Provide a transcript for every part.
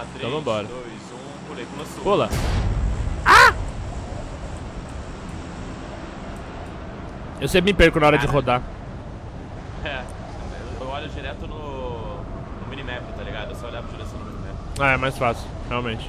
Então vambora. 3, 2, 1, pulei pro sul. Pula. Ah! Eu sempre me perco na hora de rodar. É, eu olho direto no minimap, tá ligado? Eu só olhar pra direção no minimap. Ah, é mais fácil, realmente.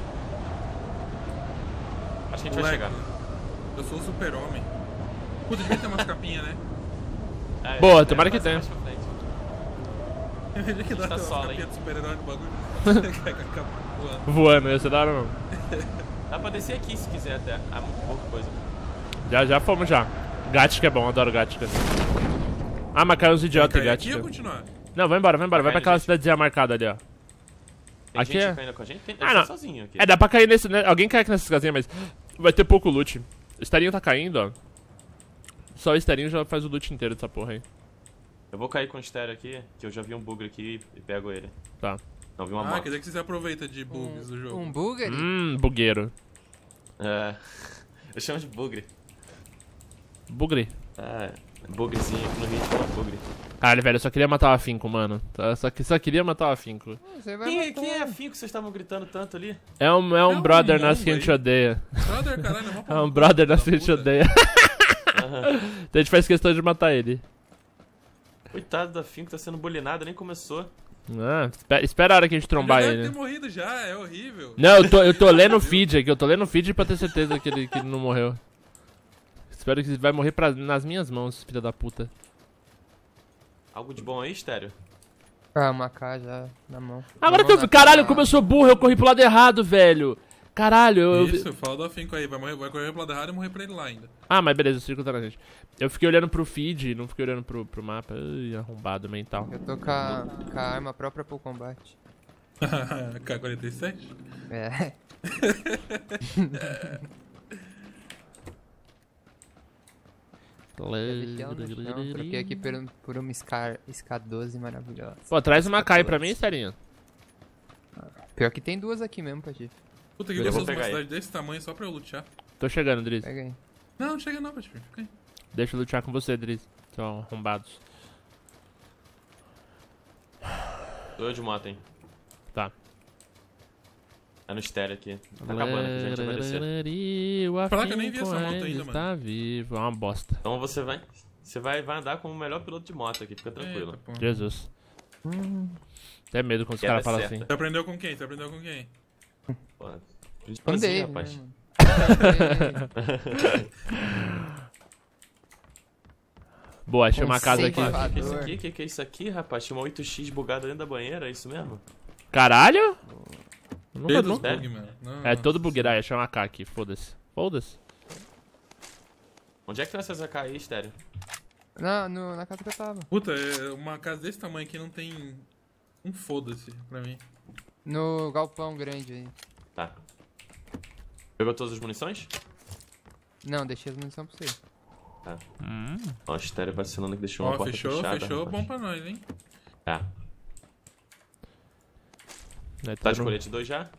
Acho que a gente vai chegar. Eu sou o super-homem. Puta, devia ter umas capinhas, né? É, Boa, tomara que tenha. mais pra frente. Devia que dá tá umas solo, capinhas hein? do super-herói no bagulho. Com a capa voando. Voando, ia ser da hora não. Dá pra descer aqui se quiser até. Ah, muito pouca coisa. Já fomos já. Gatica é bom, adoro Gatica. Ah, mas caiu uns idiotas em Cair aqui Gatica. ou continuar? Não, vai embora. Vai pra Cai, aquela gente. cidadezinha marcada ali, ó. Tem Aqui gente é- caindo com a gente? Tem, Ah, eu tô não. sozinho aqui. É, dá pra cair nesse... Né? Alguém cai aqui nessas casinhas, mas vai ter pouco loot. O esterinho tá caindo, ó. Só o esterinho já faz o loot inteiro dessa porra aí. Eu vou cair com o estéreo aqui, que eu já vi um bugre aqui e pego ele. Tá. Não, vi uma Ah, moto. quer dizer que você aproveita de bugs do jogo. Um bugger? Bugueiro. É. Eu chamo de bugre. Bugre. É, bugrezinho aqui no Rio de Janeiro, bugre. Caralho, velho, eu só queria matar o Afinco, mano. Só queria matar o Afinco. Você vai matar. Quem é afim que vocês estavam gritando tanto ali? É um brother nosso que a mongo gente aí. odeia. Brother, caralho, é É um brother nosso que a gente odeia. Aham. Então a gente faz questão de matar ele. Coitado da Finco, tá sendo bulinado, nem começou. Ah, espera a hora que a gente trombar Ele ele. deve ter morrido já, é horrível. Não, eu tô lendo o feed aqui, eu tô lendo o feed pra ter certeza que ele não morreu. Espero que ele vai morrer nas minhas mãos, filha da puta. Algo de bom aí, Estéreo? Ah, uma AK já na mão. Agora Na mão que eu... na Caralho, cara. como eu sou burro, eu corri pro lado errado, velho. Caralho, Isso, fala do Afinco aí, vai correr pro lado errado e morrer pra ele lá ainda. Ah, mas beleza, o círculo tá na gente. Eu fiquei olhando pro feed, não fiquei olhando pro mapa. Ai, arrombado mental. Eu tô com a arma própria pro combate. K-47? É. Deixei ela no chão, troquei aqui por uma SK12 maravilhosa. Pô, traz uma Kai pra mim, Serinho. Pior que tem duas aqui mesmo, Patife. Puta que Eu vou gostoso uma pegar cidade desse tamanho só pra eu lutear. Tô chegando, Driz. Pega aí. Não, não chega não, Patife. Fica aí. Deixa eu lutear com você, Driz. São arrombados. Tô eu de moto, hein? Tá. É no estéreo aqui. Tá acabando aqui, a gente vai descer. O Falar que eu nem vi Afinco essa moto ainda, ainda está vivo. É uma bosta. Então você vai andar como o melhor piloto de moto aqui, fica tranquilo. Eita, porra. Jesus. Até medo quando os Queda caras falam certa. assim. Você aprendeu com quem? Você aprendeu com quem? Pô, Com assim, Dave, rapaz. né, mano? Boa, achei uma casa aqui. Conceito. O que é isso aqui? Que é isso aqui, rapaz? Tinha uma 8x bugada dentro da banheira, é isso mesmo? Caralho? Eu nunca, Pedro nunca. Bug, mano. Não, É todo bugueiro. Achei uma AK aqui, foda-se. Foda-se. Onde é que tem essas AK aí, Estéreo? Na casa que eu tava. Puta, uma casa desse tamanho aqui não tem um foda-se pra mim. No galpão grande aí. Tá. Pegou todas as munições? Não, deixei as munições pra você. Tá. Ó, o Estéreo vacilando que deixou uma Ó, porta fechou, fechada. fechou, rapaz. bom pra nós, hein? Tá. Né, Tá de no- colete 2 já?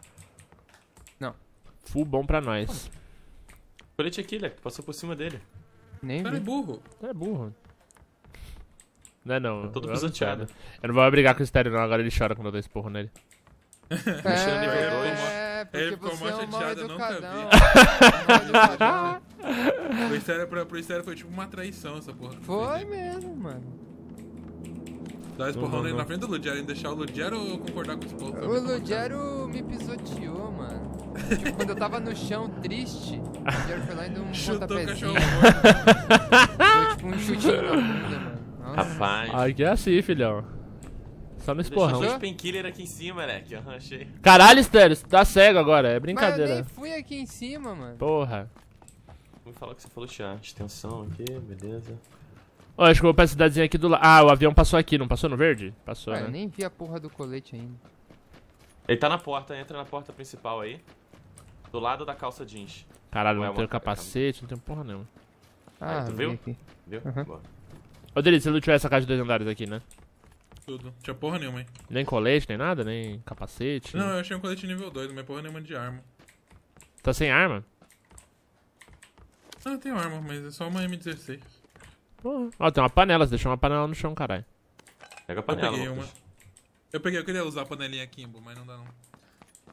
Full bom pra nós. Colete aqui, Leque, passou por cima dele. Nem Cara, é vi. burro. É burro. Não é não. Tá todo eu não pisoteado. quero. Eu não vou brigar com o Estéreo não, agora ele chora quando eu dou esse porro nele. Mexeu no nível dois. porque Ele ficou você mó é um mal chateado, eu nunca educadão. vi. Mal educadão. Pro Estéreo foi tipo uma traição essa porra. Foi mesmo, mano. Dar esporrão nele na frente do Ludiero e deixar o Ludiero concordar com o esporro. O Ludiero me pisoteou, mano. Tipo, quando eu tava no chão triste, o Ludiero foi lá e deu um Chutou o pontapezinho. cachorro morto. Deu tipo um chutinho na bunda, mano. Nossa. Rapaz. Aqui é assim, filhão. Só no Deixou esporrão. dois painkiller aqui em cima, Leque. Eu achei. Caralho, Estéreo, você tá cego agora, é Mas eu brincadeira. nem fui aqui em cima, mano. Porra. Me falou que você falou chat. Extensão aqui, beleza. Ó, acho que eu vou pra cidadezinha aqui do lado. Ah, o avião passou aqui, não passou no verde? Passou, Cara, eu né? nem vi a porra do colete ainda. Ele tá na porta, entra na porta principal aí. Do lado da calça jeans. Caralho, Ué, não tenho uma- capacete, não tenho porra nenhuma. Ah, tu vi viu? aqui. Viu? Uhum. Boa. Ô, Delícia, você não tiver essa casa de 2 andares aqui, né? Tudo. Tinha porra nenhuma, hein? Nem colete, nem nada, nem capacete. Não, eu achei um colete nível 2, não é porra nenhuma de arma. Tá sem arma? Ah, eu tenho arma, mas é só uma M16. Porra. Ó, tem uma panela, você deixou uma panela no chão, caralho. Pega a panela, peguei Lucas. uma. Eu queria usar a panelinha Kimbo, mas não dá não.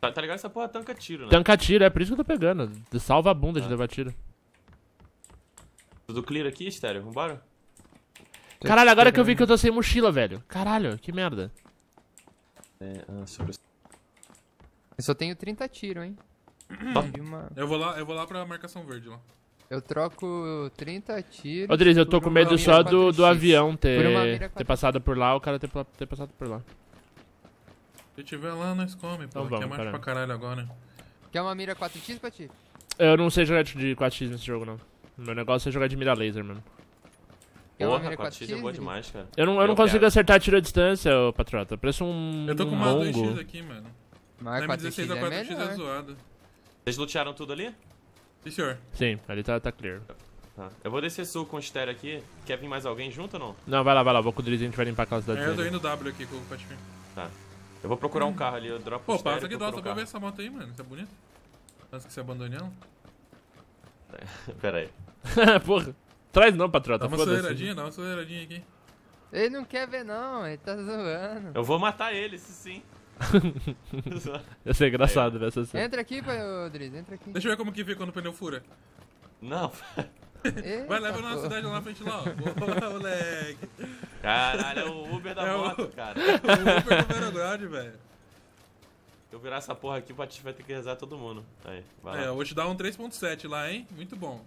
Tá ligado? Essa porra tanca tiro, né? Tanca tiro, é por isso que eu tô pegando. Salva a bunda de levar tiro. Tudo clear aqui, Estéreo? Vambora? Caralho, agora que eu vi que eu tô sem mochila, velho. Caralho, que merda. Sobre... Eu só tenho 30 tiros, hein? De uma... Eu vou lá pra marcação verde lá. Eu troco 30 tiros. Ô, Driz, eu tô por com uma medo mira só do 4x. avião Por uma mira ter 4x. passado por lá, o cara ter passado por lá. Se tiver lá, nós come, pô. Então Que vamos, é macho caralho. pra caralho agora. Quer uma mira 4x, Pati? Eu não sei jogar de 4x nesse jogo, não. Meu negócio é jogar de mira laser mesmo. Quer uma Porra, mira 4x é boa demais, cara. Eu não consigo quero. acertar tiro à distância, ô Patriota. Parece um Eu tô com uma mongo. 2x aqui, mano. Mas Na M16 4x a é 4x é melhor. zoado. Vocês lutearam tudo ali? Sim, senhor. Sim, ali tá clear. Tá. Eu vou descer sul com o Estéreo aqui. Quer vir mais alguém junto ou não? Não, vai lá. Vou com o Driz e a gente vai limpar aquela cidade Eu tô dele. indo W aqui com o Patife. Tá. Eu vou procurar um carro ali, eu dropo o Pô, Estéreo. passa aqui, procuro dó, um só pra ver carro. essa moto aí, mano. Isso é bonito. Antes que você abandone ela. Pera aí. Porra. Traz não, Patriota. Dá uma aceleradinha aqui. Ele não quer ver, não. Ele tá zoando. Eu vou matar ele, isso sim. Ia ser engraçado ver essa cena. Entra aqui, Driz. Entra aqui. Deixa eu ver como que fica quando o pneu fura. Não. Eita, Vai, leva na porra. cidade lá na frente lá, ó. Boa, moleque. Caralho, é o Uber da É o- moto, cara. O Uber do Verograd, velho. Se eu virar essa porra aqui, o Patife vai ter que rezar todo mundo. Aí, vai lá. É, eu vou te dar um 3.7 lá, hein? Muito bom.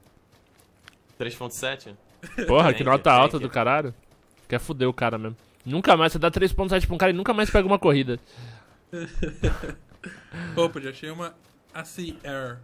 3.7? Porra, que Tank, nota alta tank. do caralho. Quer fuder o cara mesmo. Nunca mais, você dá 3.7 pra um cara e nunca mais pega uma corrida. Opa, já achei uma ACR.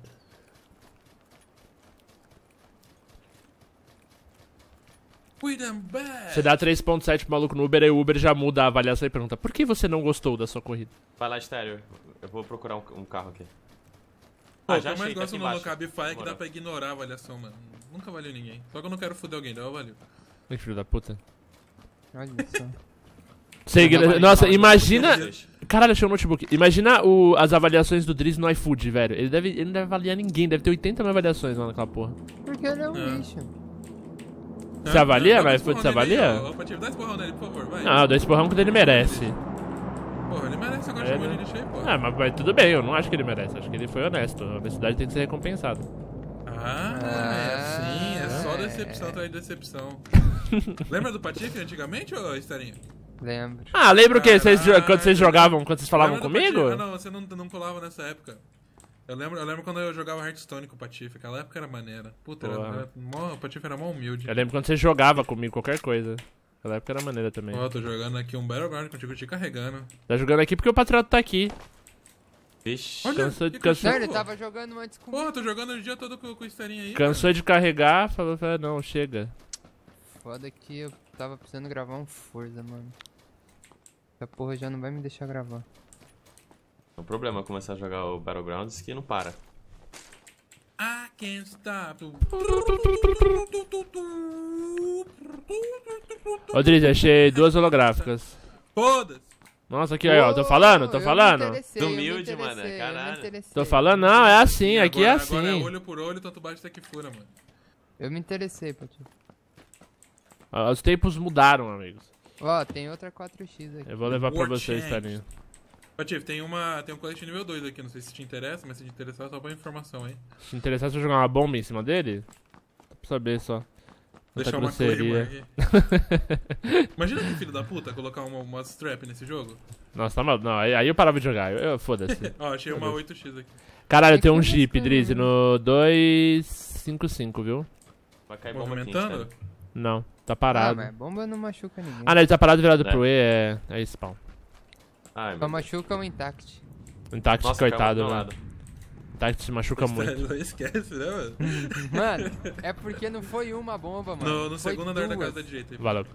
Freedom back! Você dá 3.7 pro maluco no Uber, aí o Uber já muda a avaliação e pergunta: por que você não gostou da sua corrida? Vai lá, Estéreo. Eu vou procurar um carro aqui. Pô, Ah, o que já eu mais achei, tá gosto aqui no embaixo. Cabify é que Bora. dá pra ignorar a avaliação, mano. Nunca valeu ninguém. Só que eu não quero foder alguém, então valeu. Ai, filho da puta. Olha só. Nossa, imagina. Vocês. Caralho, achei um notebook. Imagina as avaliações do Driz no iFood, velho. Ele não deve avaliar ninguém, deve ter 80 mil avaliações lá naquela porra. Porque ele é um É. lixo. Você avalia Dá no um iFood? esporrão Você nele aí, avalia? ó. Ô, Patife, dá esporrão nele, por favor, vai. Ah, eu dou esse porrão quando ele merece. Porra, ele merece agora chamar de lixo aí, pô. Ah, mas tudo bem, eu não acho que ele merece. Acho que ele foi honesto. A honestidade tem que ser recompensada. É assim, é só é. decepção atrás de decepção. Lembra do Patife antigamente, ô Estarinha? Lembro. Ah, lembra o quê? Caraca. Quando vocês jogavam, quando vocês falavam Lembra do comigo? Patife? Ah, não, você não colava nessa época. Eu lembro quando eu jogava Hearthstone com o Patife, aquela época era maneira. Puta, o Patife era mó humilde. Eu lembro quando você jogava comigo qualquer coisa. Naquela época era maneira também. Ó, tô jogando aqui um Battleground contigo, te carregando. Tá jogando aqui porque o Patriota tá aqui. Vixe. Olha, Cansou- que cansou- Não, cachorro. ele tava jogando antes comigo. Porra, tô jogando o dia todo com o Estarinha aí. Cansou de carregar, falou, não, chega. Foda que eu tava precisando gravar um Forza, mano. Essa porra já não vai me deixar gravar. O problema é começar a jogar o Battlegrounds que não para. I can't stop. Ô, Driz, achei duas holográficas. Foda-se. Nossa, aqui, ó, tô falando, tô Eu me falando. interessei, eu me Humilde, interessei, mano, eu me caralho. interessei. Tô falando, não, é assim, E aqui é agora é assim. olho por olho, tanto bate até que fura, mano. Eu me interessei, Pati. Ó, os tempos mudaram, amigos. Ó, tem outra 4x aqui. Eu vou levar pra War vocês, Change. Tarinho. Patife, tem um colete nível 2 aqui, não sei se te interessa, mas se te interessar, só põe informação aí. Se interessar se eu jogar uma bomba em cima dele, dá pra saber só. Tanta Deixar uma grosseria. Claymore aqui. Imagina que filho da puta colocar uma strap nesse jogo. Nossa, tá maluco. Não, aí eu parava de jogar. Foda-se. Ó, achei uma 8x aqui. Caralho, tem um que Jeep, gostar, Drizzy, no 255, viu? Vai cair bomba aqui, Movimentando? Estéreo. Não, tá Ah, parado. mas bomba não machuca ninguém. Ah, não, ele tá parado virado É. pro E, é spawn. Ai, Só meu Deus. machuca o Intact. Intact, Nossa, caiu coitado, do meu mano. lado. Intact se machuca muito. Não esquece, né, mano? Mano, é porque não foi uma bomba, mano. No Foi segundo andar da duas. casa da direita. aí. Valeu.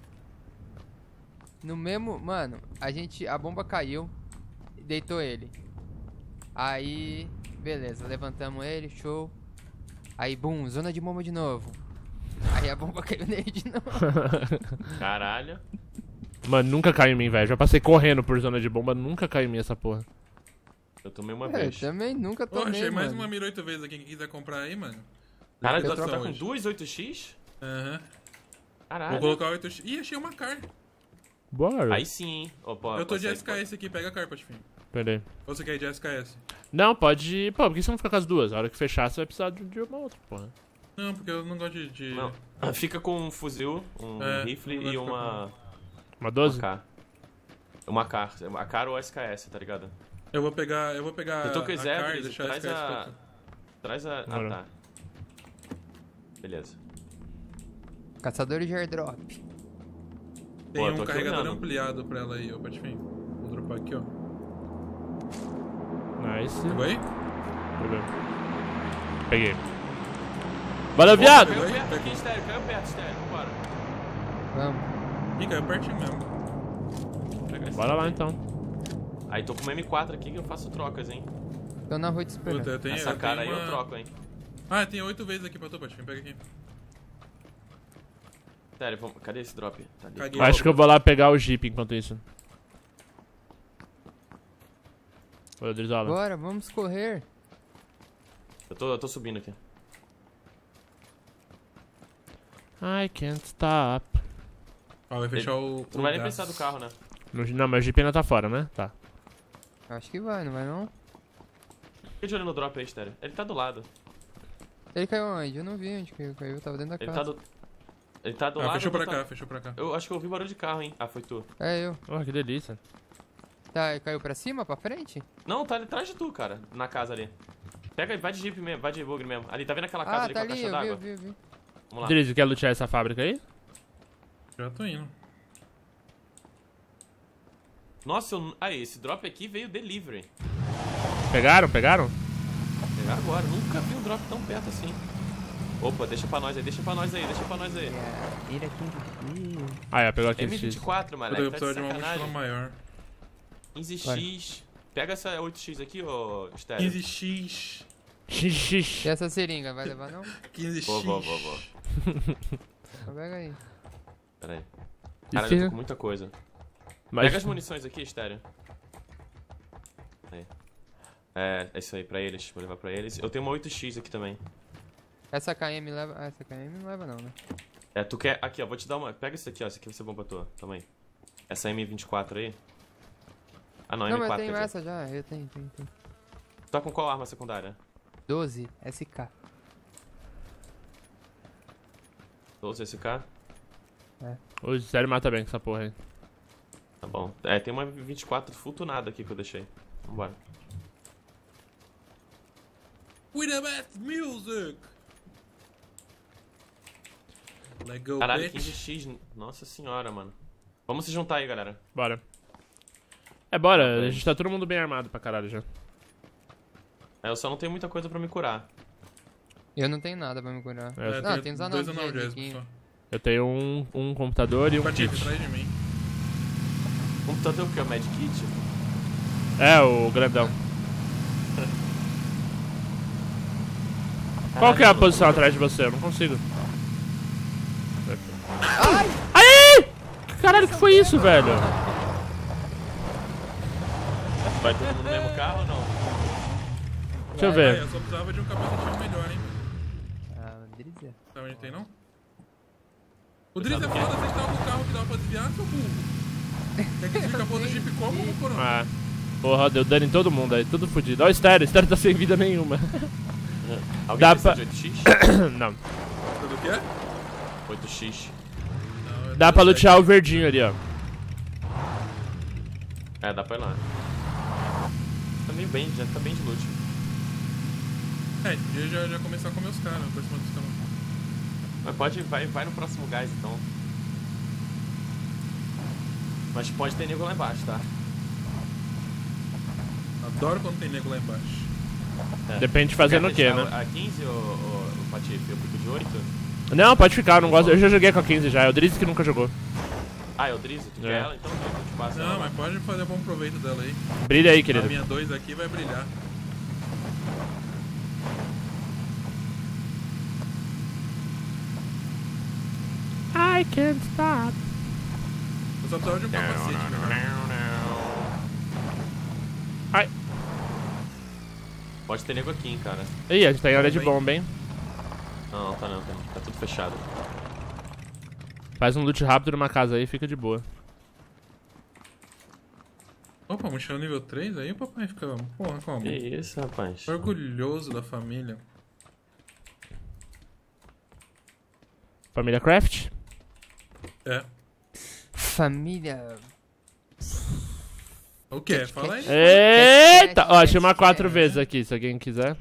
No mesmo, mano, a bomba caiu e deitou ele. Aí, beleza, levantamos ele, show. Aí, bum, zona de bomba de novo. Aí a bomba caiu nele de novo. Caralho. Mano, nunca caiu em mim, velho. Já passei correndo por zona de bomba, nunca caiu em mim essa porra. Eu tomei uma Eu vez. também nunca Ô, tomei, achei mais mano. uma mira 8 vezes aqui, quem quiser comprar aí, mano. Caralho, Eu tu tá troco com hoje. duas 8x? Aham. Caralho. Vou colocar 8x. Ih, achei uma car. Bora. Aí sim, hein. Ô, pô, Eu tô de consegue, SKS aqui, pega a car, Patifinho. Pera aí. Ou você quer ir de SKS? Não, pode ir. Pô, por que você não fica com as duas? A hora que fechar, você vai precisar de uma outra, porra. Não, porque eu não gosto de... Não. Fica com um fuzil, um rifle não vai e ficar uma... Uma 12? Uma K. Uma K ou SKS, tá ligado? Eu vou pegar Se tu quiser, a car e Drizzy, deixar traz SKS a... pra tu. Traz a... Bora. Ah, tá. Beleza. Caçadores de airdrop. Tem Pô, eu um tô aqui carregador olhando. ampliado pra ela aí, ô Patifim. Vou dropar aqui, ó. Nice. Pegou aí? Pegou. Peguei. Valeu, viado! Caiu Pegou aí? perto aqui, Estéreo. Caiu perto, Estéreo. Bora. Vamos. Ih, caiu pertinho mesmo. Vou pegar esse Bora lá aqui. então. Aí tô com uma M4 aqui que eu faço trocas, hein. Tô na rua te esperando. Puta, eu tenho, Essa eu cara aí tenho eu troco, hein. Ah, tem 8 vezes aqui pra tu, Patifim. Pega aqui. Sério, vamos... Cadê esse drop? Tá ali. Caguei. Acho que eu vou lá pegar o Jeep enquanto isso. Oi, Drizola. Bora, vamos correr. Eu tô subindo aqui. I can't stop. Ó, vai fechar o... Tu não vai nem gás. precisar do carro, né? Não, mas o Jeep ainda tá fora, né? Tá. Acho que vai, não vai não? Fica de olho no drop aí, Estéreo. Ele tá do lado. Ele caiu onde? Eu não vi onde caiu. Caiu, tava dentro da Ele casa. tá do... Ele tá do Ah, lado... fechou pra tá- cá, fechou pra cá. Eu acho que eu ouvi barulho de carro, hein. Ah, foi tu. É eu. Oh, que delícia. Tá, ele caiu pra cima, pra frente? Não, tá ali atrás de tu, cara. Na casa ali. Pega e vai de Jeep mesmo, vai de bugre mesmo. Ali, tá vendo aquela casa Ah, ali tá com a ali, caixa eu vi, d'água? eu vi, eu vi. Vamos lá. Drizzy, quer lutear essa fábrica aí? Já tô indo. Nossa, aí, esse drop aqui veio delivery. Pegaram? Pegar agora, nunca vi um drop tão perto assim. Opa, deixa pra nós aí, deixa pra nós aí, deixa pra nós aí. Vira aqui. Ah, é, pegou aqui esse X. M24, Eu moleque, tá precisava de de uma mochila sacanagem. maior. 15x. Pega essa 8x aqui, ô Estéreo. 15x. X. E essa seringa, vai levar não? 15x. Vou. Então pega aí. Pera aí. E Caralho, se- eu tô com muita coisa. Mas... Pega as munições aqui, Estéreo. Aí. É isso aí, pra eles. Vou levar pra eles. Eu tenho uma 8x aqui também. Essa KM leva... Ah, essa KM não leva não, né? É, tu quer... Aqui, ó, vou te dar uma... Pega isso aqui, ó. Isso aqui vai ser bom pra tu, toma aí. Essa M24 aí. Ah, não, Não, M4. mas eu tenho quer dizer. essa já, eu tenho. Tu tá com qual arma secundária? 12 SK. 12 SK? O sério mata bem com essa porra aí. Tá bom. É, tem uma 24 full tunada aqui que eu deixei. Vambora. With the best music! Let go, Caralho, bitch. 15x. Nossa senhora, mano. Vamos se juntar aí, galera. Bora. É, bora. Tá A gente tá todo mundo bem armado pra caralho já. É, eu só não tenho muita coisa pra me curar. Eu não tenho nada pra me curar. É, Não, tem uns dois analgésicos. analgésicos só. Eu tenho um computador e um Patife, kit. atrás de mim. Computador que é o Medkit? É, o grandão. Qual que é a posição atrás de você? Eu não consigo. Ai! Caralho, que foi isso, velho? Vai todo mundo no mesmo carro ou não? Deixa eu Aí, ver. eu só precisava de um capacetinho melhor, hein? Ah, Drizzy. Sabe onde tem, não? O Drizzy é foda, vocês estavam com o carro que dava pra desviar, seu burro. Quer que desvie o capô do Jeep como ou por onde? Ah. Porra, deu dano em todo mundo aí, tudo fodido. Olha o Estéreo tá sem vida nenhuma. Alguém Dá precisa pra- de 8x? Não. Tudo o quê? 8x. Não, Dá pra lutear o verdinho ali, ó. É, dá pra ir lá. Tá meio bem, já tá bem de loot. É, podia já começar a comer os caras, por cima dos caras. Mas pode, vai no próximo gás então. Mas pode ter nego lá embaixo, tá? Adoro quando tem nego lá embaixo. É. Depende de fazer Quer no que, testar né? A 15 ou o Patife? Eu fico de 8? Não, pode ficar, eu não gosto. Eu já joguei com a 15 já, é o Drizzy que nunca jogou. Ah, é o Drizzy? Tu É. quer ela? Então eu te passo ela Não, lá. mas pode fazer bom proveito dela aí. Brilha aí, A querido. minha 2 aqui vai brilhar. I can't stop. Eu só precisava de um capacete, né? Ai. Pode ter nego aqui, hein, cara. Ih, a gente tá em área de bomba, hein? Não, tá não, tá tudo fechado. Faz um loot rápido numa casa aí e fica de boa. Opa, mochila nível 3, aí o papai fica, porra, como? Que isso, rapaz? Orgulhoso da família. Família Craft? É. Família. O quê? Fala aí. Eita! Ó, chama Cat, 4 cat. vezes aqui, se alguém quiser.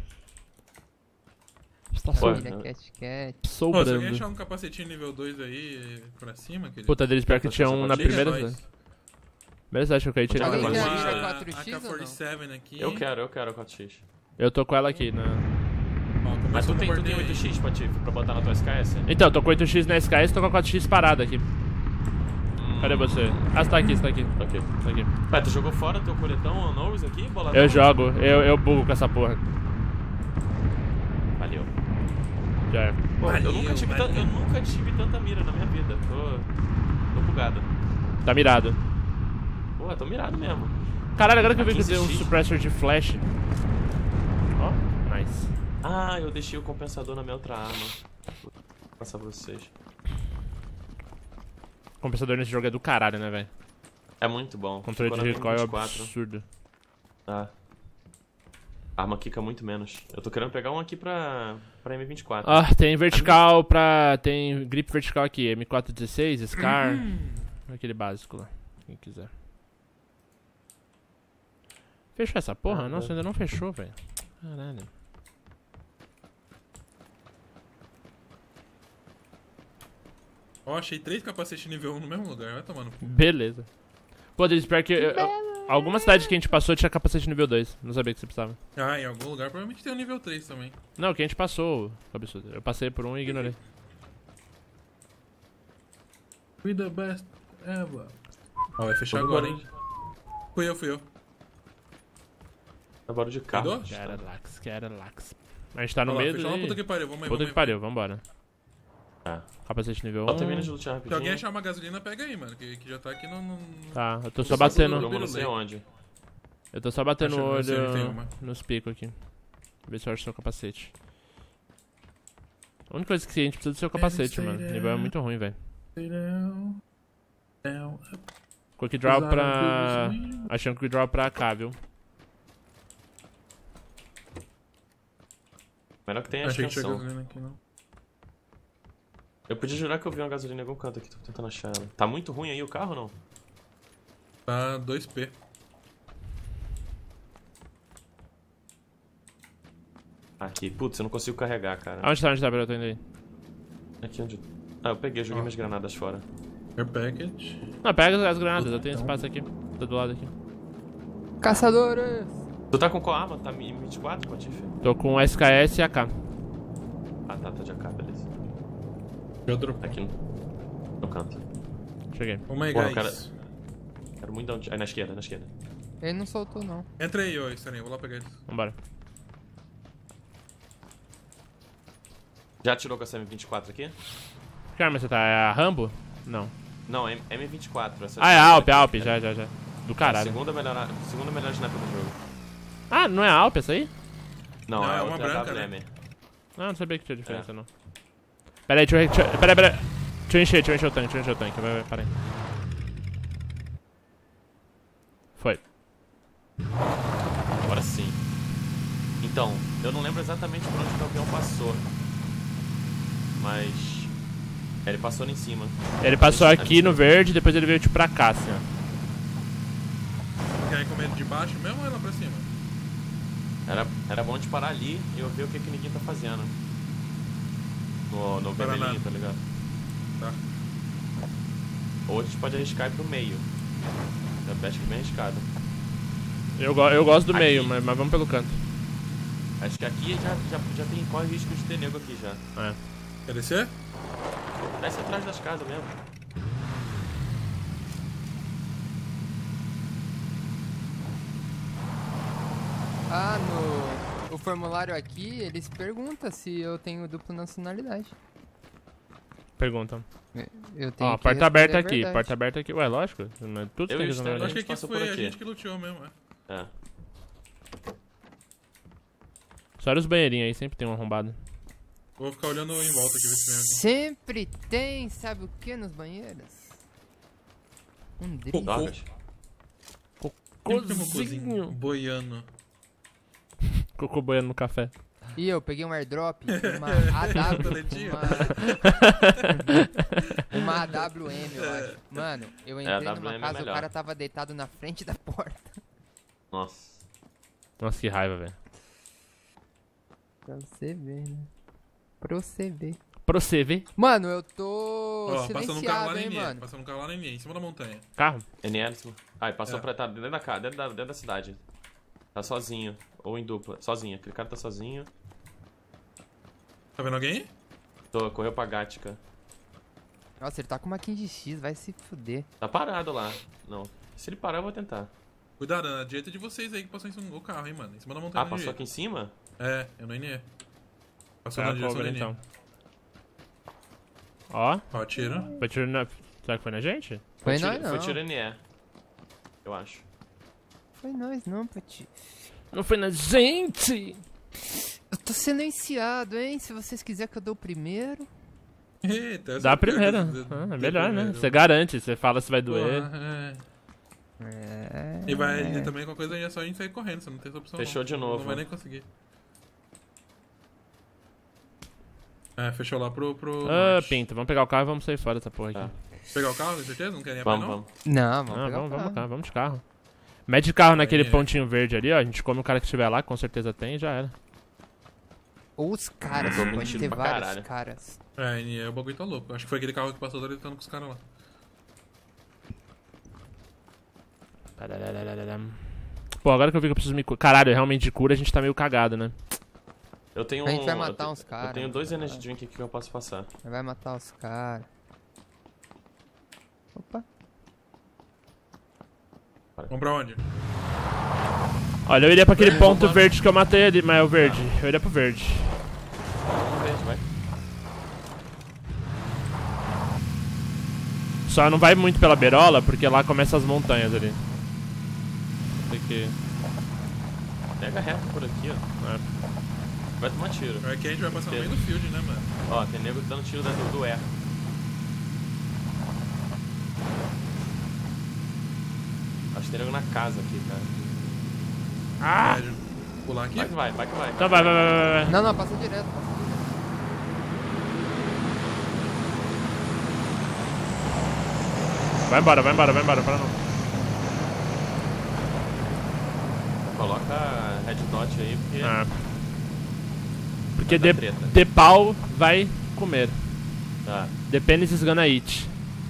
Está Família Pô, Cat Cat. Pô, se alguém sobrando. achar um capacetinho nível 2 aí pra cima, querido. Puta, deles pior que tinha um na Liga primeira nós. cidade. Primeira cidade que eu caí, tirei Alguém na quer primeira. vir? mira 4x ou não? AK-47 aqui. Eu quero 4x. Eu tô com ela aqui, né? Ó, Mas começou tu o tem bombardeio aí. 8x, Patife, pra botar na tua SKS? Então, eu tô com 8x na SKS e tô com a 4x parada aqui. Cadê você? Ah, você tá aqui, você tá aqui. Ok. Tá aqui. Ué, tu jogou fora teu coletão nose aqui, boladão? Eu jogo, eu bugo com essa porra. Valeu. Já é. Pô, Valeu, eu nunca tive tanta mira na minha vida. Tô bugado. Tá mirado. Pô, tô mirado mesmo. Caralho, agora que eu vi que 15x. tem um suppressor de flash. Ó, nice. Ah, eu deixei o compensador na minha outra arma. Vou passar pra vocês. O compensador nesse jogo é do caralho, né, velho? É muito bom. Controle Ficou de na recoil é 24. absurdo. Tá. A arma quica muito menos. Eu tô querendo pegar um aqui pra M24. Ah, tem vertical pra... Tem grip vertical aqui, M416, Scar. Aquele básico lá, quem quiser. Fechou essa porra? Ah, Nossa, ainda não fechou, velho. Caralho. Ó, achei 3 capacetes nível 1 no mesmo lugar. Vai tomar no cu. Beleza. Pô, Denis, pior que... alguma cidade que a gente passou tinha capacete nível 2. Não sabia que você precisava. Ah, em algum lugar provavelmente tem um nível 3 também. Não, que a gente passou, absurdo. Eu passei por um e ignorei. We the best ever. Ó, vai fechar Tudo agora, bem. hein. Fui eu. É barulho de carro. Cuidou? Caralax. A gente tá no Ó lá, meio fechou uma do... puta que pariu. Vamos aí, Puta vamos que aí. pariu, vambora. Ah. Capacete nível Só termina 1. de lutar Se alguém rapidinho. achar uma gasolina, pega aí, mano. Que já tá aqui no... Tá, eu tô só Esse batendo... bagulho Vamos não sei onde. Eu tô só batendo o Acho que eu não sei, tem olho uma. nos picos aqui. Ver se eu acho seu capacete. A única coisa que a gente precisa do seu capacete, mano. O nível é muito ruim, velho. Quick draw pra... Achando quick draw pra AK, viu? Melhor que tem a Achei que tinha extensão. gasolina aqui, não. Eu podia jurar que eu vi uma gasolina em algum canto aqui, tô tentando achar ela. Tá muito ruim aí o carro ou não? Tá 2P. Aqui, putz, eu não consigo carregar, cara. Onde tá, pera, eu tô indo aí. Aqui onde... Ah, eu peguei, joguei minhas granadas fora. Air package. Não, pega as granadas, eu tenho espaço aqui. Tô do lado aqui. Caçadores! Tu tá com qual arma? Tá M24, Patife? Tô com SKS e AK. Ah, tá de AK, beleza. Já dropou. Aqui no canto. Cheguei. Oh my Porra, guys. Quero muito dar um... Aí na esquerda, na esquerda. Ele não soltou, não. Entra aí, ô Estarinho. Vou lá pegar eles. Vambora. Já atirou com essa M24 aqui? Que arma você tá? É a Rambo? Não. Não, M24. Essa Ah, é a Alp, já. Do É a caralho. segunda melhor sniper do jogo. Ah, não é a Alp essa aí? Não, Não, é é uma outra branca, WM. Ah, não sabia que tinha diferença, É. não. Pera aí, deixa eu encher o tanque. Para aí. Foi. Agora sim. Então, eu não lembro exatamente por onde o campeão passou. Mas... ele passou lá em cima. Ele passou aqui no verde, depois ele veio tipo pra cá, assim, ó. Quer ir com medo de baixo mesmo ou é lá pra cima? Era bom de parar ali e eu ver o que ninguém tá fazendo. No Para vermelhinho, nada. tá ligado? Tá. Ou a gente pode arriscar ir pro meio. Eu acho que é bem arriscado. Eu gosto do Aqui. meio, mas vamos pelo canto. Acho que aqui já tem corre risco de ter nego aqui já. É. Quer descer? Desce atrás das casas mesmo. Ah, no formulário aqui, eles perguntam se eu tenho dupla nacionalidade. Pergunta. Eu tenho Ó, que porta aberta responder a aqui, verdade. porta aberta aqui. Ué, lógico. Tudo Eu tem e o que Stanley. Eu acho que gente aqui passou foi por a aqui. gente que luteou mesmo, é. É. Só olha os banheirinhos aí, sempre tem um arrombado. Vou ficar olhando em volta aqui, ver se tem alguém. Sempre tem, sabe o que nos banheiros? Um drift. Drogas. Sempre tem um cocôzinho Cocôzinho. boiando. Cocô boiando no café. E eu peguei um airdrop, uma AW, Toletinho. uma AWM, eu acho. Mano, eu entrei AWM numa é casa, o melhor. cara tava deitado na frente da porta. Nossa. Nossa, que raiva, velho. Pra você ver, né? Pra você ver. Pra você ver. Mano, eu tô Ó, passando um carro lá silenciado, na hein, NE. mano. Passando um carro lá na NE, em cima da montanha. Carro. NL. Ai, passou É. pra. Tá dentro da casa, dentro da cidade. Tá sozinho. Ou em dupla. Sozinho. Aquele cara tá sozinho. Tá vendo alguém? Correu pra Gatica. Nossa, ele tá com uma 15X, vai se fuder. Tá parado lá. Não. Se ele parar, eu vou tentar. Cuidado, na direita de vocês aí que passou em cima do carro, hein, mano. Em cima da montanha. Ah, passou aqui em cima? É, eu no NE. Passou É na a direção cover, da NE. então. Ó, Ó, tiro. foi tiro na... Será que foi na gente? Foi tiro, nós não. Foi tiro NE. Eu acho. Foi nós não, Pati. Não foi na gente! Eu tô silenciado, hein? Se vocês quiserem que eu dou o primeiro. Eita, essa Dá a é pior primeira. que É melhor, né? primeiro. Você garante, você fala se vai doer. Porra, é. É. E vai também com a coisa aí é só a gente sair correndo, você não tem essa opção. Fechou não. de novo. Não vai nem conseguir. É, fechou lá pro. Ah, norte. pinta, vamos pegar o carro e vamos sair fora dessa porra aqui. Tá. Pegar o carro, tem certeza? Não querem ir a pé, Vamos, não? vamos. Não, vamos Ah, pegar vamos, o vamos, carro. vamos de carro. Mete carro naquele É. pontinho verde ali, ó. A gente come o cara que estiver lá, com certeza tem e já era. Ou os caras, Tô pode mentindo ter pra vários caralho. caras. É, e o bagulho tá louco. Acho que foi aquele carro que passou lutando com os caras lá. Pô, agora que eu vi que eu preciso me curar. Caralho, realmente de cura a gente tá meio cagado, né? Eu tenho A gente vai eu matar tenho- uns caras. Eu tenho 2 energy drink aqui que eu posso passar. Vai matar os caras. Opa. Vamos pra onde? Olha, eu iria pra aquele Vamos, ponto vamos. verde que eu matei ali, mas é o verde. Eu iria pro verde. Vamos ver, vai. Só não vai muito pela beirola, porque lá começa as montanhas ali. Tem que... Pega reto por aqui, ó. É. Vai tomar tiro. É que a gente vai passar no Tiro. meio do field, né, mano? Ó, tem nego dando tiro dentro do E. Acho que tem nego na casa aqui, cara. Ah! É, pular aqui? Vai que vai, vai que vai. Então vai. Não, não, passa direto. Vai embora, para não. Coloca red dot aí, porque... Ah. Porque Vai dar treta. de pau vai comer. Tá. The penis is gonna eat.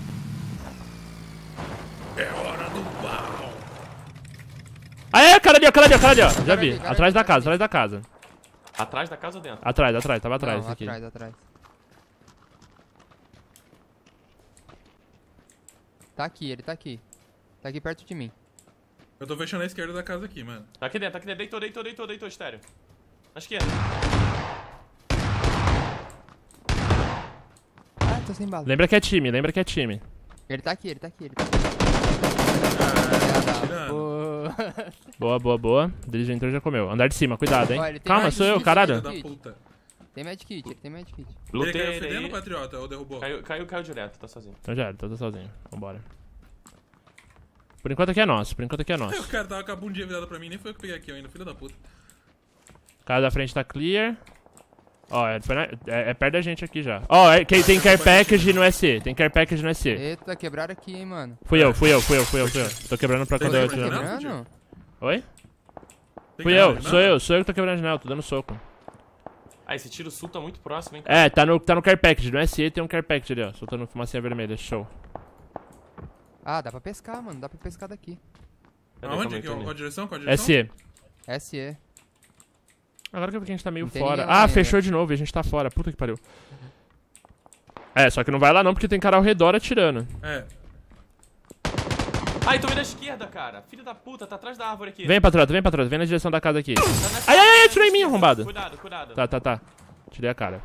É hora do pau. Ah, é, cara ali, ó. Já vi. cara Atrás ali. da casa. Atrás da casa ou dentro? Atrás, tava atrás Não, aqui. atrás. Tá aqui, ele tá aqui. Tá aqui perto de mim. Eu tô fechando a esquerda da casa aqui, mano. Tá aqui dentro. Deitou, estéreo. Na esquerda. Ah, tô sem bala. Lembra que é time. Ele tá aqui. tirando. Boa. O deles já entrou e já comeu. Andar de cima, cuidado, hein. Ó, ele tem Calma, mais sou eu, difícil caralho. Filho da puta. Tem medkit, ele tem medkit. Ele Lutei caiu ele fedendo, aí. patriota, ou derrubou? Caiu direto, tá sozinho. Então já era, tô sozinho. Vambora. Por enquanto aqui é nosso, O cara tava com a bundinha virada pra mim, nem foi eu que peguei aqui ainda, filho da puta. O cara da frente tá clear. Ó, é perto da gente aqui já. Ó, tem care package no SE. Eita, quebraram aqui, hein, mano. Fui eu. Tô quebrando pra quando Tem eu que tirar. quebrar? Quebrando? Oi? Tem Fui cara eu, de sou nada? eu que tô quebrando a janela, tô dando soco. Ah, esse tiro sul tá muito próximo, hein? É, tá no care package, no SE tem um care package ali, ó. Soltando fumacinha vermelha, show. Ah, dá pra pescar, mano. Dá pra pescar daqui. Cadê? Aonde? Calma aí, Qual tô a direção? Qual a direção? SE. SE. Agora que a gente tá meio Não tem fora. ninguém lá Ah, ainda. fechou de novo e a gente tá fora. Puta que pariu. É, só que não vai lá não, porque tem cara ao redor atirando. É. Ai, tomei da esquerda, cara. Filho da puta, tá atrás da árvore aqui. Vem, patrota, vem na direção da casa aqui. Tá nessa- Ai, atirou em mim, arrombado. Cuidado. Tá. Tirei a cara.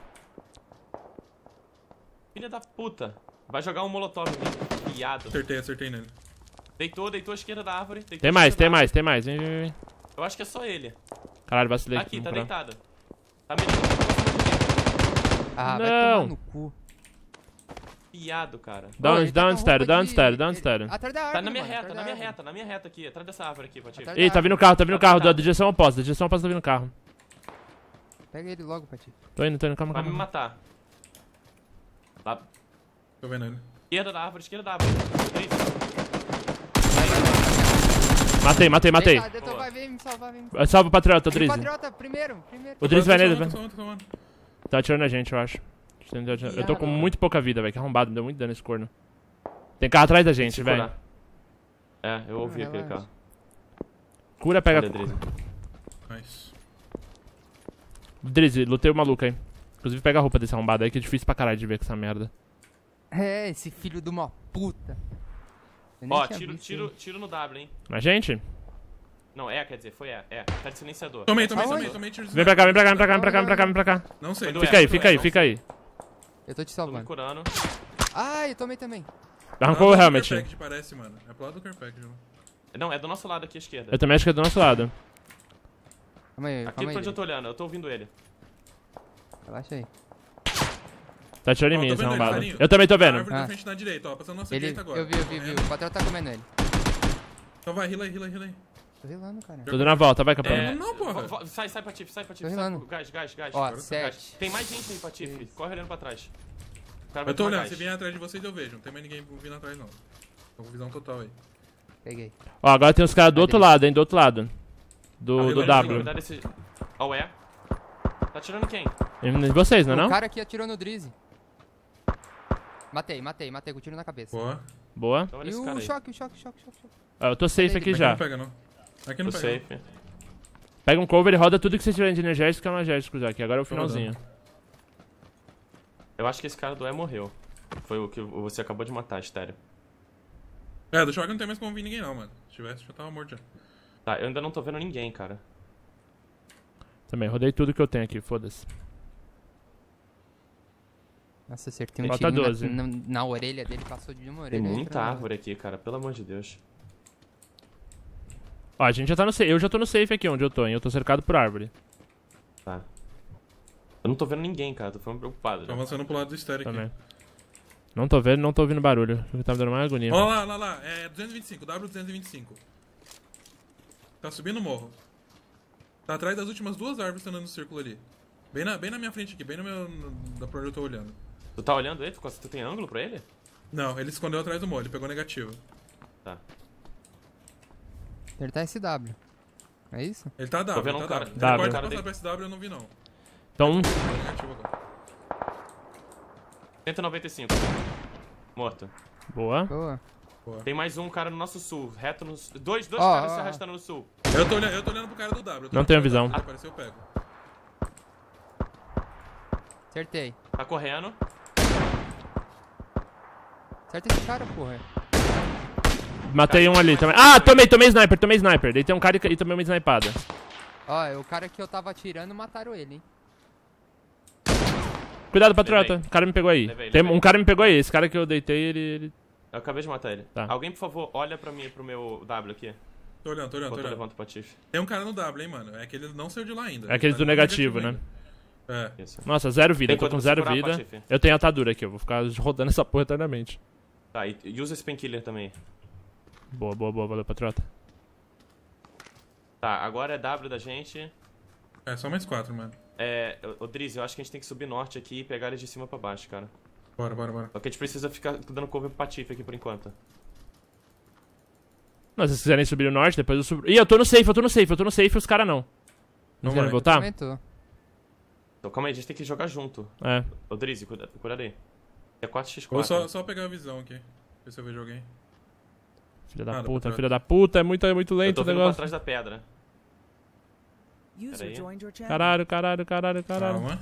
Filha da puta. Vai jogar um molotov em mim. Piado. Acertei nele. Deitou à esquerda da árvore. Deitou Tem à mais. esquerda da árvore. Vem. Eu acho que é só ele. Caralho, vacilei Aqui, tá vamos parar. deitado. Tá mirando. Ah, vai Não. tomar no cu. piado, cara. Dá Ô, um ele tá com estéreo, dá um roupa de- estéreo, dá um ele- estéreo. Atrás da árvore, Tá na minha mano, reta, atrás na da minha árvore. reta, na minha reta aqui, atrás dessa árvore aqui, Patife. Atrás Ih, tá vindo carro, da direção oposta, tá vindo carro. Pega ele logo, Pati. Tô indo, calma, Vai me calma. matar. Lá, Tô vendo ele. esquerda da árvore, esquerda da árvore. Matei. Então vai, vem me salvar, vem me Salva o Patriota, o salvar. Drizzy. Patriota, primeiro. O Drizzy vai nele, Tô vai. salvando. Tá atirando a gente, eu acho. Eu tô com muito pouca vida, velho, que arrombado, me deu muito dano esse corno. Tem carro atrás da gente, velho. É, eu ouvi aquele relaxa. carro. Cura, pega. Olha, Drizzy. Nice. Drizzy, lutei o maluco aí. Inclusive pega a roupa desse arrombado aí, que é difícil pra caralho de ver com essa merda. É, esse filho de uma puta. Eu nem Ó, tinha visto ele. tiro no W, hein. Mas, gente, Não, quer dizer, foi É. Tá de silenciador. Tomei Aonde? tiros. vem pra cá. Não sei. Foi do Fica aí. Eu tô te Tô me salvando. curando. Ai, eu tomei também. Arrancou o helmet. Carpack, parece, mano. É pro lado do Carpack, João. Não, é do nosso lado aqui à esquerda. Eu também acho que é do nosso lado. Calma aí, Aqui calma pra onde eu aí. tô olhando, eu tô ouvindo ele. Relaxa aí. Tá atirando em Ó, mim tô esse vendo ele, arrombado. Marinho. Eu também tô A vendo. árvore da Ah. frente na direita, ó. Passando na nossa Ele, direita agora. eu vi. O Patriota tá comendo ele. Então vai, heala aí. Tô relando, cara. Tô dando a volta, vai, campeão. Não, porra. Sai, Patife, sai. Tô relando. Gás. Ó, Gás. 7. Tem mais gente aí, Patife. Corre olhando pra trás. O cara vai Eu tô tomar olhando, gás. se vier atrás de vocês eu vejo. Não tem mais ninguém vindo atrás, não. Tô com visão total aí. Peguei. Ó, agora tem os caras do outro lado, hein, do outro lado. Do Cuidado W. cuidado desse... Ó, o E. Tá atirando quem? Em vocês, não é O não? cara aqui atirou no Drizzy. Matei, com o tiro na cabeça. Boa. Boa. Então olha E esse o cara aí. choque. Ó, eu tô safe aqui Aqui já. não pega, não. Aqui não Tô pega. safe. Pega um cover e roda tudo que vocês tiverem de energético, que é um energético já aqui. Agora é o finalzinho. Eu acho que esse cara do E morreu. Foi o que você acabou de matar, estéreo. É, do choque não tem mais como vir ninguém, não, mano. Se tivesse, já tava morto já. Tá, eu ainda não tô vendo ninguém, cara. Também, rodei tudo que eu tenho aqui, foda-se. Nossa, acertei um Falta tiro 12. na orelha dele, passou de uma orelha. Tem aí muita pra outra. árvore aqui, cara. Pelo amor de Deus. Ó, a gente já tá no safe. Eu já tô no safe aqui onde eu tô, hein. Eu tô cercado por árvore. Tá. Eu não tô vendo ninguém, cara. Tô ficando preocupado Tô já. avançando pro lado do estéreo aqui. Também. Não tô vendo, não tô ouvindo barulho. O que tá me dando mais agonia. Ó lá. É 225, W225. Tá subindo o morro. Tá atrás das últimas duas árvores que estão andando no círculo ali. Bem na minha frente aqui, bem no meu... Da pra onde eu tô olhando. Tu tá olhando ele? Tu tem ângulo pra ele? Não, ele se escondeu atrás do morro, ele pegou negativo. Tá. Ele tá SW. É isso? Ele tá W, vendo ele um tá cara- W. Ele W. pode Cara passar dele. pra SW, eu não vi não. Então, Pegou negativo agora. 195. Morto. boa. Boa. Tem mais um cara no nosso sul. Reto no... Dois Ó, caras ó, se ó. arrastando no sul. Eu tô olhando pro cara do W. eu tô Não olhando tenho pro visão. W, se aparecer eu pego. Acertei. Tá correndo. Acerta esse cara, porra. Matei um ali também. Ah, tomei sniper. Deitei um cara e tomei uma snipada. Ó, o cara que eu tava atirando mataram ele, hein? Cuidado, Patriota. Levei. O cara me pegou aí. Levei. Um cara me pegou aí. Esse cara que eu deitei, ele... Eu acabei de matar ele. Tá. Alguém, por favor, olha pra mim, pro meu W aqui. Tô olhando. Enquanto eu levanto o Patife. Tem um cara no W, hein, mano. É que ele não saiu de lá ainda. É aquele Ele do tá negativo, né? ainda. É. Isso. Nossa, 0 vida. Tem Eu tô quanto com você 0 curar, vida. Patife? Eu tenho atadura aqui. Eu vou ficar rodando essa porra eternamente. Tá, e usa esse painkiller também. Boa. Valeu, Patriota. Tá, agora é W da gente. É, só mais 4, mano. Ô Drizzy, eu acho que a gente tem que subir norte aqui e pegar eles de cima pra baixo, cara. Bora. Só que a gente precisa ficar dando cover pro Patife aqui por enquanto. Não, se vocês quiserem subir o norte, depois eu subo... Ih, eu tô no safe e os caras não. Não Vamos querem lá. voltar? Aumentou. Então calma aí, a gente tem que jogar junto. É. Ô Drizzy, cuida aí. É 4x4. Vou só pegar a visão aqui. Ver se eu vejo alguém. Filha Ah, da dá puta, pra filha da puta. É muito Eu lento tô o vindo pra negócio. trás da pedra. User Peraí. joined your channel. Caralho. Calma.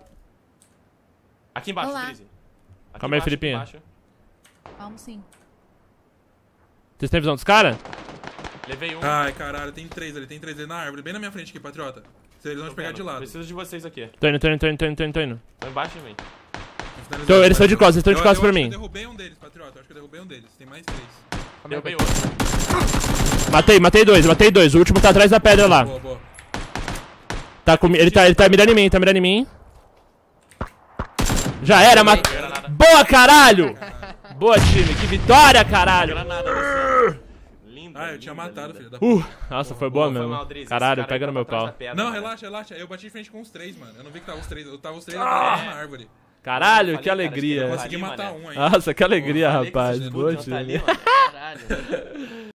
Aqui embaixo, Olá. Drizzy. Aqui Calma aí, embaixo, Felipinho. aqui embaixo. Vamos sim. Vocês têm visão dos caras? Levei um. Ai, caralho, tem 3 ali na árvore, bem na minha frente aqui, Patriota. Eles vão te pegar de lado. Preciso de vocês aqui. Tô indo. Tô embaixo de mim. Então, eles estão de costas, pra Eu mim. derrubei um deles, Patriota. Eu acho que eu derrubei um deles. Tem mais 3. Derrubei outro. Matei dois. O último tá atrás da pedra lá. Boa. Ele tá mirando em mim, Já era, Granada. Boa, caralho! Boa, time. Que vitória, caralho! Granada, você. Linda. Ah, eu tinha linda, matado, linda. filho da puta. Nossa, foi boa mesmo. mal, Drizzy. Caralho, Esse cara pega aí no meu tava atrás pau. da pedra, Não, mano. relaxa. Eu bati de frente com os 3, mano. Eu não vi que tava os 3. Eu tava os 3 atrás na árvore. Caralho, Falei, que cara, alegria. Eu acho que consegui ele tá matar ali, um aí. Nossa, que alegria, Falei que rapaz. esses Boa, escudos não tá time. ali, mano. Caralho.